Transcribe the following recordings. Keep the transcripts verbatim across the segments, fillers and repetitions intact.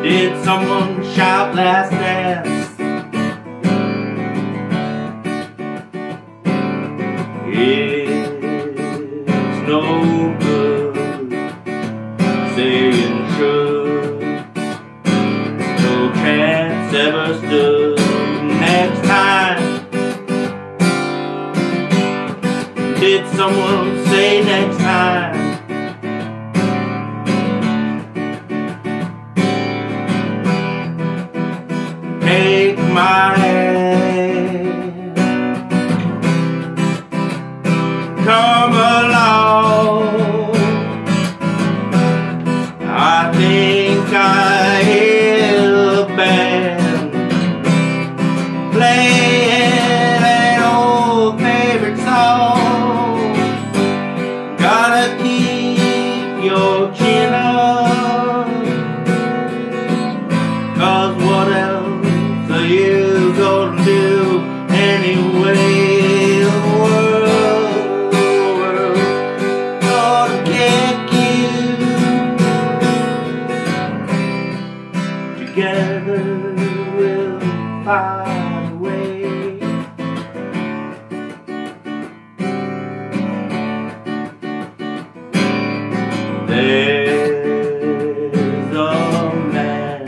Did someone shout last dance? It's no good saying should. No chance ever stood. Next time. Did someone say next time? Take my hand, come along. I think I hear the band playing an old favorite song. Gotta keep your chin up, 'cause what else are you gonna do anyway? The world, the world gonna kick you. Together we'll find a way. There's a man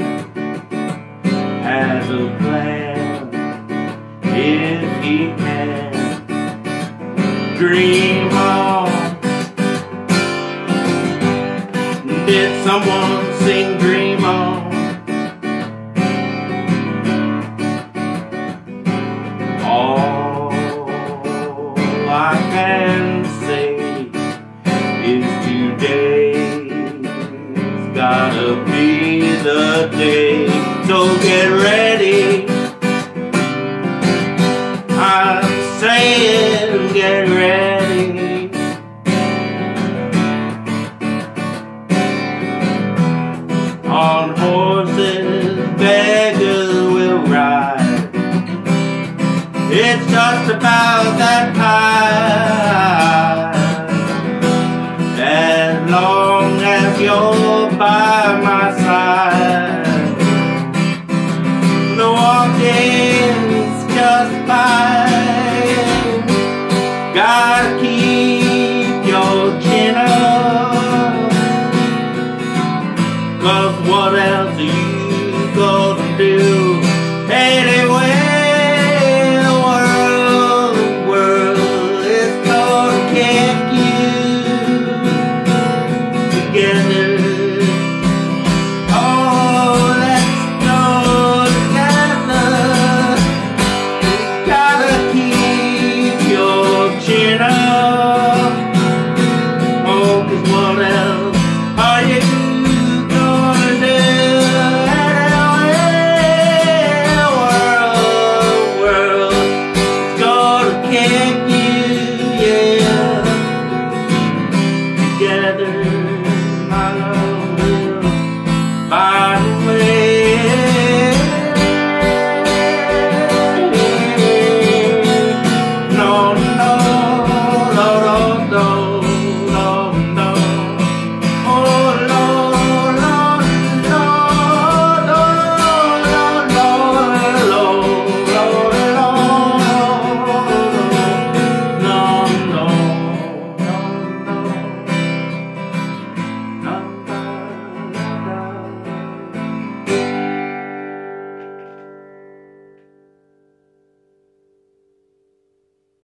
has a plan if he can dream on. Did someone sing Dream On? All I can say is today's gotta be the day. So get ready, I'm saying get ready. On horses beggars will ride. It's just about that time. As long as you're by my side, the walking's just fine. Gotta keep your chin up, 'cause what else are you gonna do anyway?